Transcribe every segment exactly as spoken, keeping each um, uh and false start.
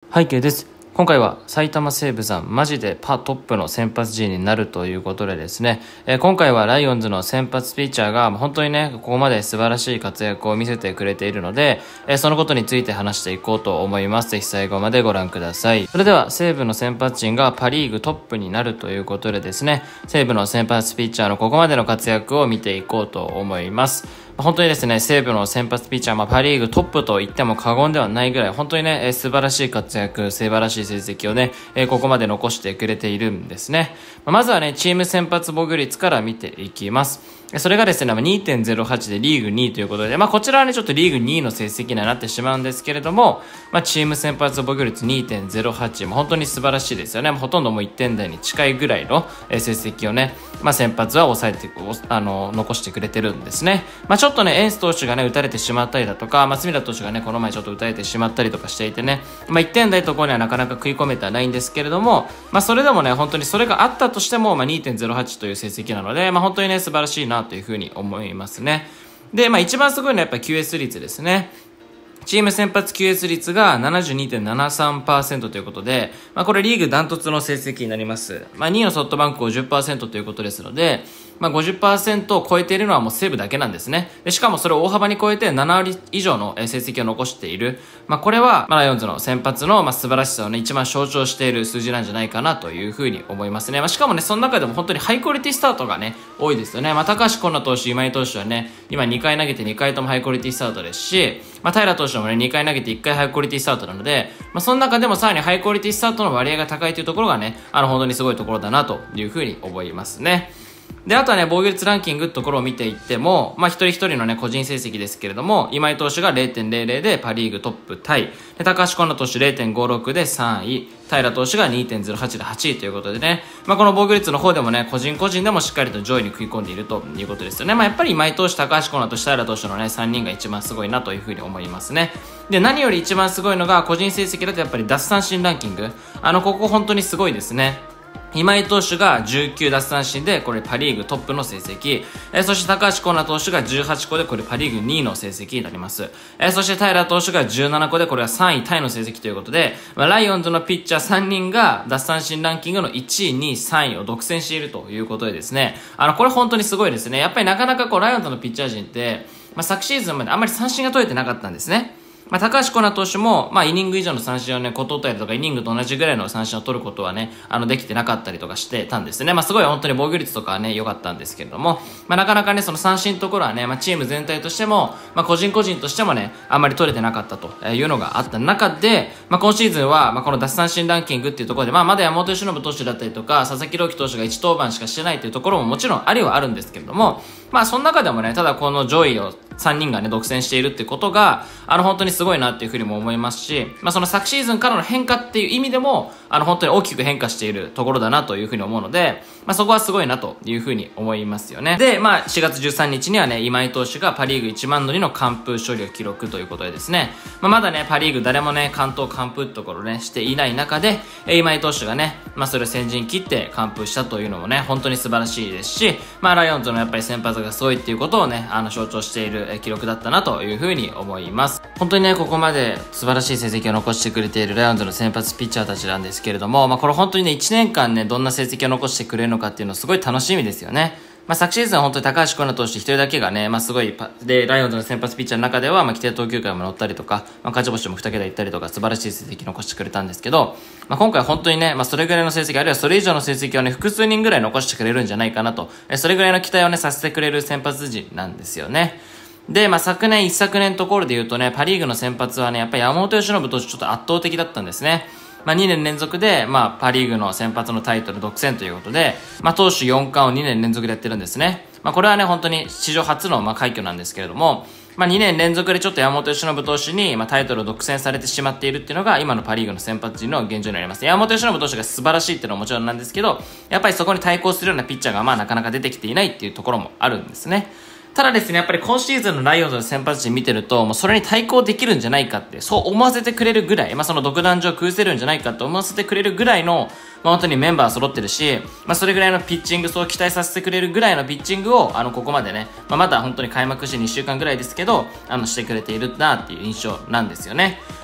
背景です。今回は埼玉西武さんマジでパトップの先発陣になるということでですね、えー、今回はライオンズの先発ピッチャーが本当にねここまで素晴らしい活躍を見せてくれているので、えー、そのことについて話していこうと思います。ぜひ最後までご覧ください。それでは西武の先発陣がパリーグトップになるということでですね、西武の先発ピッチャーのここまでの活躍を見ていこうと思います。本当にですね、西武の先発ピッチャー、まあ、パリーグトップと言っても過言ではないぐらい、本当にね、えー、素晴らしい活躍、素晴らしい成績をね、えー、ここまで残してくれているんですね。まあ、まずはね、チーム先発防御率から見ていきます。それがですね、にてんゼロはち でリーグにいということで、まあ、こちらはね、ちょっとリーグにいの成績にはなってしまうんですけれども、まあ、チーム先発防御率 にてんゼロはち、もう本当に素晴らしいですよね。ほとんどもういってん台に近いぐらいの成績をね、まあ、先発は抑えて、あの、残してくれてるんですね。まあ、ちょっとね、エンス投手がね、打たれてしまったりだとか、まあ、隅田投手がね、この前ちょっと打たれてしまったりとかしていてね、まあ、いってん台のところにはなかなか食い込めてはないんですけれども、まあ、それでもね、本当にそれがあったとしても、まあ、にてんゼロはち という成績なので、まあ、本当にね、素晴らしいなというふうに思いますね。で、まあ、一番すごいのはやっぱり キューエス 率ですね。チーム先発 キューエス 率が ななじゅうにてんななさんパーセント ということで、まあ、これリーグダントツの成績になります。まあ、にいのソフトバンク ごじゅっパーセント ということですので、まあ、ごじゅっパーセント を超えているのはもう西武だけなんですね。で、しかもそれを大幅に超えてなな割以上の成績を残している。まあ、これは、まあ、ライオンズの先発の、まあ、素晴らしさをね、一番象徴している数字なんじゃないかなというふうに思いますね。まあ、しかもね、その中でも本当にハイクオリティスタートがね、多いですよね。まあ、高橋光成投手、今井投手はね、今にかい投げてにかいともハイクオリティスタートですし、まあ、平投手もね、にかい投げていっかいハイクオリティスタートなので、まあ、その中でもさらにハイクオリティスタートの割合が高いというところがね、あの、本当にすごいところだなというふうに思いますね。で、あとはね、防御率ランキングってところを見ていっても、まあ、一人一人のね、個人成績ですけれども、今井投手が れいてんゼロゼロ でパリーグトップタイ。で、高橋光成投手 れいてんごろく でさんい。平投手が にてんゼロはち ではちいということでね、まあ、この防御率の方でもね、個人個人でもしっかりと上位に食い込んでいるということですよね。まあ、やっぱり今井投手、高橋光成投手、平投手のね、さんにんが一番すごいなというふうに思いますね。で、何より一番すごいのが、個人成績だとやっぱり奪三振ランキング。あの、ここ本当にすごいですね。今井投手がじゅうきゅう奪三振で、これパリーグトップの成績。えー、そして高橋光成投手がじゅうはちこで、これパリーグにいの成績になります。えー、そして平投手がじゅうななこで、これはさんいタイの成績ということで、まあ、ライオンズのピッチャーさんにんが奪三振ランキングのいちい、にい、さんいを独占しているということでですね、あの、これ本当にすごいですね。やっぱりなかなかこう、ライオンズのピッチャー陣って、まあ、昨シーズンまであんまり三振が取れてなかったんですね。まあ、高橋光成投手も、まあ、イニング以上の三振をね、こう取ったりとか、イニングと同じぐらいの三振を取ることはね、あの、できてなかったりとかしてたんですね。まあ、すごい本当に防御率とかはね、良かったんですけれども、まあ、なかなかね、その三振のところはね、まあ、チーム全体としても、まあ、個人個人としてもね、あんまり取れてなかったというのがあった中で、まあ、今シーズンは、まあ、この奪三振ランキングっていうところで、まあ、まだ山本由伸投手だったりとか、佐々木朗希投手がいち登板しかしてないっていうところももちろんありはあるんですけれども、まあ、その中でもね、ただこの上位をさんにんがね、独占しているってことが、あの、本当にすごいなっていうふうにも思いますし、まあ、その昨シーズンからの変化っていう意味でも、あの、本当に大きく変化しているところだなというふうに思うので、まあ、そこはすごいなというふうに思いますよね。で、まあ、しがつじゅうさんにちにはね、今井投手がパリーグいちまん乗りの完封勝利を記録ということでですね、まあ、まだね、パリーグ誰もね、関東完封ってところね、していない中で、今井投手がね、まあ、それを先陣切って完封したというのもね、本当に素晴らしいですし、まあ、ライオンズのやっぱり先発がすごいっていうことをね、あの、象徴している記録だったなというふうに思います。本当にね、ここまで素晴らしい成績を残してくれているライオンズの先発ピッチャーたちなんですけれども、まあ、これ本当にね、いちねんかんね、どんな成績を残してくれるのかっていうのすごい楽しみですよね。まあ、昨シーズンは本当に高橋光成投手一人だけがね、まあ、すごいパ、で、ライオンズの先発ピッチャーの中では、まあ、規定投球回も乗ったりとか、まあ、勝ち星もに桁いったりとか、素晴らしい成績を残してくれたんですけど、まあ、今回本当にね、まあ、それぐらいの成績、あるいはそれ以上の成績をね、複数人ぐらい残してくれるんじゃないかなと、それぐらいの期待をね、させてくれる先発陣なんですよね。で、まあ、昨年、一昨年のところで言うとね、パリーグの先発はね、やっぱり山本由伸投手ちょっと圧倒的だったんですね。まあ、にねん連続で、まあ、パリーグの先発のタイトル独占ということで、まあ、投手よん冠をにねん連続でやってるんですね。まあ、これはね、本当に史上初の、まあ、快挙なんですけれども、まあ、にねん連続でちょっと山本由伸投手に、まあ、タイトルを独占されてしまっているっていうのが、今のパリーグの先発陣の現状になります。山本由伸投手が素晴らしいっていうのはもちろんなんですけど、やっぱりそこに対抗するようなピッチャーが、まあ、なかなか出てきていないっていうところもあるんですね。ただですね、やっぱり今シーズンのライオンズの先発陣見てると、もうそれに対抗できるんじゃないかって、そう思わせてくれるぐらい、まあその独壇場を崩せるんじゃないかと思わせてくれるぐらいの、まあ本当にメンバー揃ってるし、まあそれぐらいのピッチング、そう期待させてくれるぐらいのピッチングを、あの、ここまでね、まあまだ本当に開幕してにしゅうかんぐらいですけど、あの、してくれているなっていう印象なんですよね。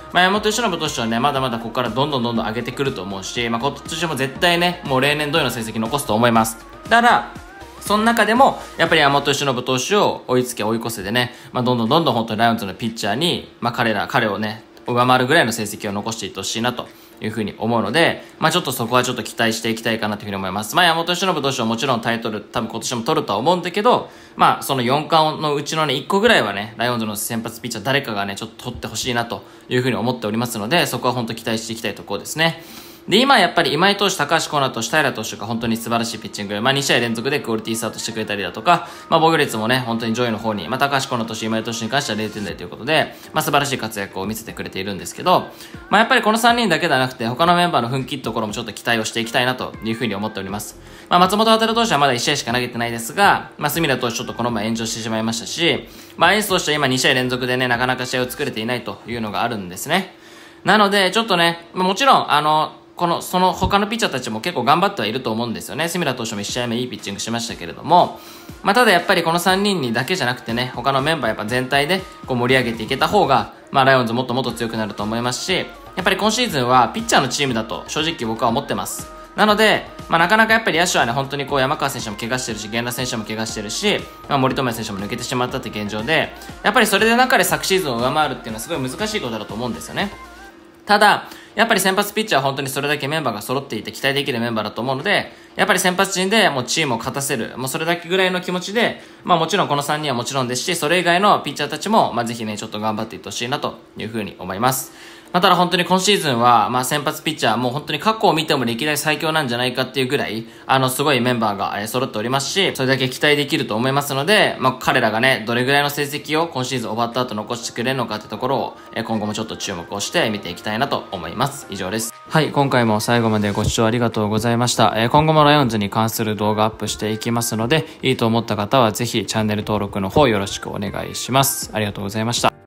まあ、山本由伸投手はね、まだまだここからどんどんどんどん上げてくると思うし、まあ、今年も絶対ね、もう例年通りの成績残すと思います。だから、その中でも、やっぱり山本由伸投手を追いつけ追い越せでね、まあ、どんどんどんどん本当にライオンズのピッチャーに、まあ、彼ら、彼をね、上回るぐらいの成績を残していってほしいなというふうに思うので、まあちょっとそこはちょっと期待していきたいかなというふうに思います。まあ山本由伸投手はもちろんタイトル多分今年も取るとは思うんだけど、まあそのよん冠のうちのねいっこぐらいはね、ライオンズの先発ピッチャー誰かがね、ちょっと取ってほしいなというふうに思っておりますので、そこは本当期待していきたいところですね。で、今やっぱり今井投手、高橋光成投手、平投手が本当に素晴らしいピッチング。まあに試合連続でクオリティスタートしてくれたりだとか、まあ防御率もね、本当に上位の方に、まあ高橋光成投手、今井投手に関してはれいてん台ということで、まあ素晴らしい活躍を見せてくれているんですけど、まあやっぱりこのさんにんだけではなくて、他のメンバーの奮起ところもちょっと期待をしていきたいなというふうに思っております。まあ松本航投手はまだいち試合しか投げてないですが、まあ隅田投手ちょっとこの前炎上してしまいましたし、まあエース投手は今に試合連続でね、なかなか試合を作れていないというのがあるんですね。なので、ちょっとね、もちろん、あの、この、その他のピッチャーたちも結構頑張ってはいると思うんですよね。隅田投手もいち試合目いいピッチングしましたけれども、まあ、ただやっぱりこのさんにんにだけじゃなくてね、他のメンバーやっぱ全体でこう盛り上げていけた方が、まあ、ライオンズもっともっと強くなると思いますし、やっぱり今シーズンはピッチャーのチームだと正直僕は思ってます。なので、まあ、なかなかやっぱり野手はね、本当にこう山川選手も怪我してるし、源田選手も怪我してるし、まあ、森友哉選手も抜けてしまったって現状で、やっぱりそれで中で昨シーズンを上回るっていうのはすごい難しいことだと思うんですよね。ただ、やっぱり先発ピッチャーは本当にそれだけメンバーが揃っていて期待できるメンバーだと思うので、やっぱり先発陣でもうチームを勝たせる、もうそれだけぐらいの気持ちで、まあもちろんこのさんにんはもちろんですし、それ以外のピッチャーたちも、まあぜひね、ちょっと頑張っていってほしいなというふうに思います。まあ、ただ本当に今シーズンは、まあ先発ピッチャーもう本当に過去を見ても歴代最強なんじゃないかっていうぐらい、あのすごいメンバーが、えー、揃っておりますし、それだけ期待できると思いますので、まあ彼らがね、どれぐらいの成績を今シーズン終わった後残してくれるのかってところを、えー、今後もちょっと注目をして見ていきたいなと思います。以上です。はい、今回も最後までご視聴ありがとうございました。えー、今後もライオンズに関する動画アップしていきますので、いいと思った方はぜひチャンネル登録の方よろしくお願いします。ありがとうございました。